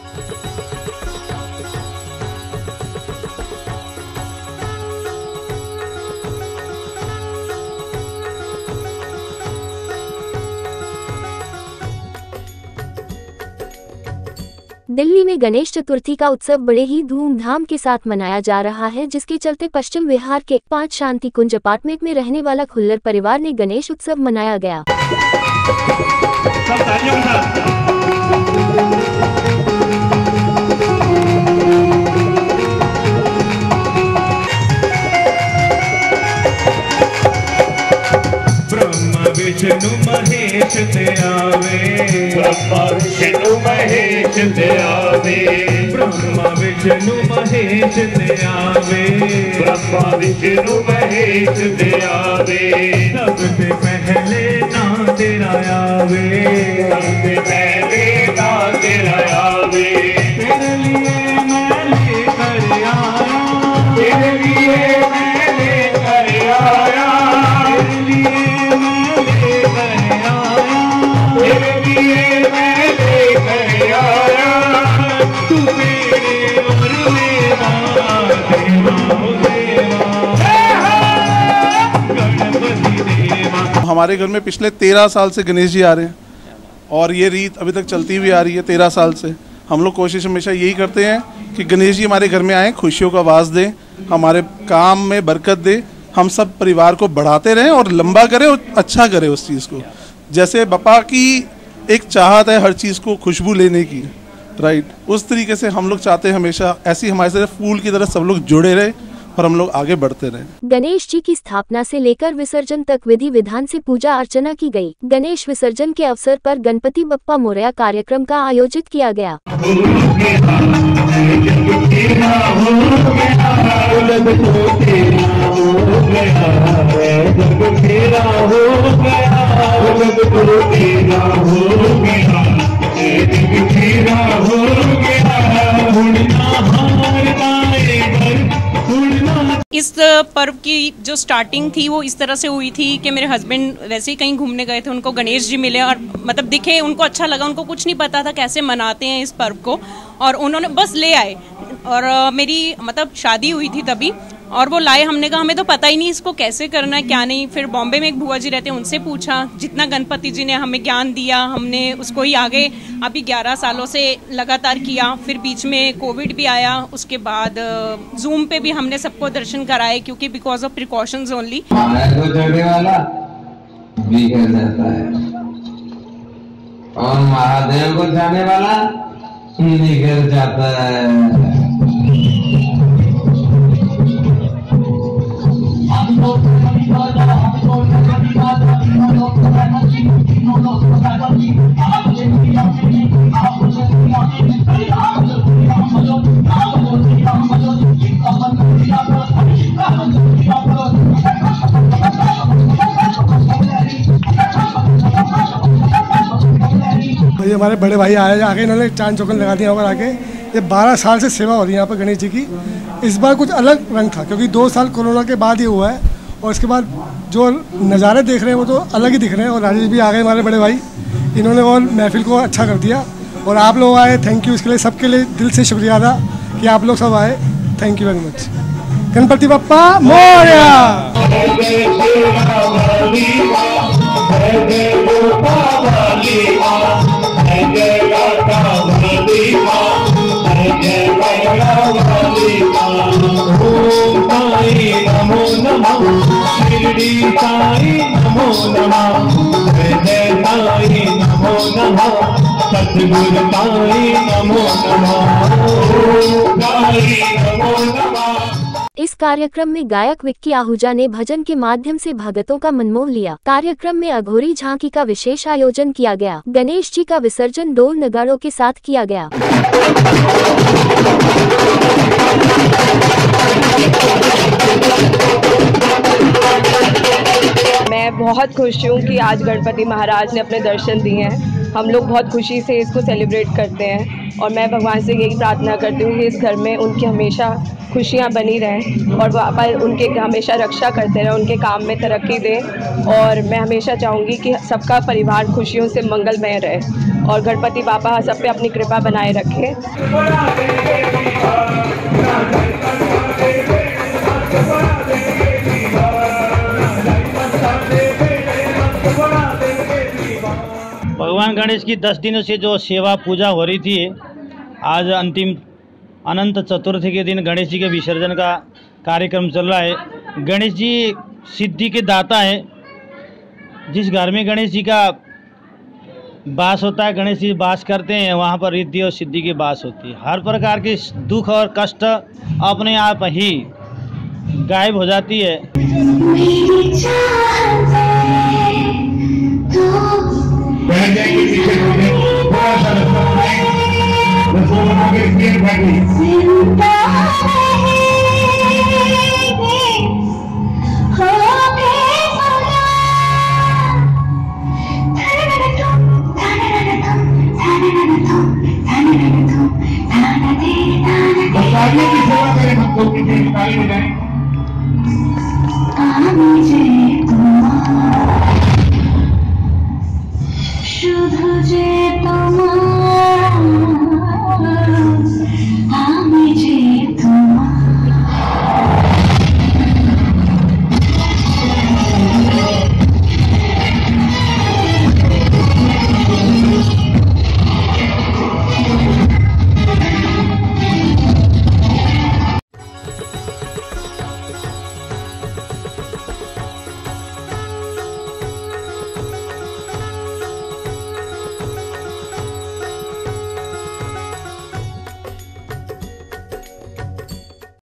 दिल्ली में गणेश चतुर्थी का उत्सव बड़े ही धूमधाम के साथ मनाया जा रहा है, जिसके चलते पश्चिम विहार के 5 शांति कुंज अपार्टमेंट में रहने वाला खुल्लर परिवार ने गणेश उत्सव मनाया गया। विष्णु महेश ते आवे, ब्रह्मा विष्णु महेश ते आवे, ब्रह्मा विष्णु महेश ते आवे, ब्रह्मा विष्णु महेश ते आवे। सबसे पहले ना तेरा आवे, सबसे पहले ना तेरा आवे। तेरे लिए मैं लेकर आया, तेरे लिए मैं लेकर आया, तेरे लिए हमारे घर में पिछले 13 साल से गणेश जी आ रहे हैं और ये रीत अभी तक चलती हुई आ रही है 13 साल से। हम लोग कोशिश हमेशा यही करते हैं कि गणेश जी हमारे घर में आएँ, खुशियों का वास दें, हमारे काम में बरकत दे, हम सब परिवार को बढ़ाते रहें और लंबा करें और अच्छा करें उस चीज़ को। जैसे बापा की एक चाहत है हर चीज़ को खुशबू लेने की, राइट, उस तरीके से हम लोग चाहते हैं हमेशा ऐसी हमारे साथ फूल की तरह सब लोग जुड़े रहे और हम लोग आगे बढ़ते रहे। गणेश जी की स्थापना से लेकर विसर्जन तक विधि विधान से पूजा अर्चना की गई। गणेश विसर्जन के अवसर पर गणपति बप्पा मोरया कार्यक्रम का आयोजित किया गया। इस पर्व की जो स्टार्टिंग थी वो इस तरह से हुई थी कि मेरे हस्बैंड वैसे ही कहीं घूमने गए थे, उनको गणेश जी मिले और मतलब दिखे, उनको अच्छा लगा, उनको कुछ नहीं पता था कैसे मनाते हैं इस पर्व को और उन्होंने बस ले आए और मेरी मतलब शादी हुई थी तभी और वो लाए। हमने कहा हमें तो पता ही नहीं इसको कैसे करना है क्या नहीं। फिर बॉम्बे में एक बुआ जी रहते हैं, उनसे पूछा, जितना गणपति जी ने हमें ज्ञान दिया हमने उसको ही आगे अभी 11 सालों से लगातार किया। फिर बीच में कोविड भी आया, उसके बाद जूम पे भी हमने सबको दर्शन कराए क्योंकि बिकॉज ऑफ प्रिकॉशंस ओनली। और महादेव को जाने वाला निकल जाता है। ये हमारे बड़े भाई आए आके इन्होंने चांद चौकन लगा दिया होगा आके। ये 12 साल से सेवा हो रही है यहाँ पर गणेश जी की। इस बार कुछ अलग रंग था क्योंकि 2 साल कोरोना के बाद ही हुआ है और इसके बाद जो नज़ारे देख रहे हैं वो तो अलग ही दिख रहे हैं। और राजेश भी आ गए हमारे बड़े भाई, इन्होंने और महफिल को अच्छा कर दिया और आप लोग आए, थैंक यू। इसके लिए सबके लिए दिल से शुक्रिया अदा कि आप लोग सब आए, thank you very much. Ganpati Bappa Morya. नमो नमः शिरडी साई नमो नमः, साई नमो नमः, सतगुरु साई नमो नमः, साई नमो नमः। इस कार्यक्रम में गायक विक्की आहूजा ने भजन के माध्यम से भगतों का मनमोह लिया। कार्यक्रम में अघोरी झांकी का विशेष आयोजन किया गया। गणेश जी का विसर्जन ढोल नगाड़ों के साथ किया गया। मैं बहुत खुश हूँ कि आज गणपति महाराज ने अपने दर्शन दिए हैं हम लोग बहुत खुशी से इसको सेलिब्रेट करते हैं और मैं भगवान से यही प्रार्थना करती हूँ कि इस घर में उनकी हमेशा खुशियाँ बनी रहें और पापा उनके हमेशा रक्षा करते रहें, उनके काम में तरक्की दें। और मैं हमेशा चाहूँगी कि सबका परिवार खुशियों से मंगलमय रहे और गणपति पापा सब पे अपनी कृपा बनाए रखें। भगवान गणेश की 10 दिनों से जो सेवा पूजा हो रही थी, आज अंतिम अनंत चतुर्थी के दिन गणेश जी के विसर्जन का कार्यक्रम चल रहा है। गणेश जी सिद्धि के दाता हैं। जिस घर में गणेश जी का वास होता है, गणेश जी वास करते हैं, वहाँ पर रिद्धि और सिद्धि की वास होती है। हर प्रकार के दुख और कष्ट अपने आप ही गायब हो जाती है। शुद्ध जे तुम्हारा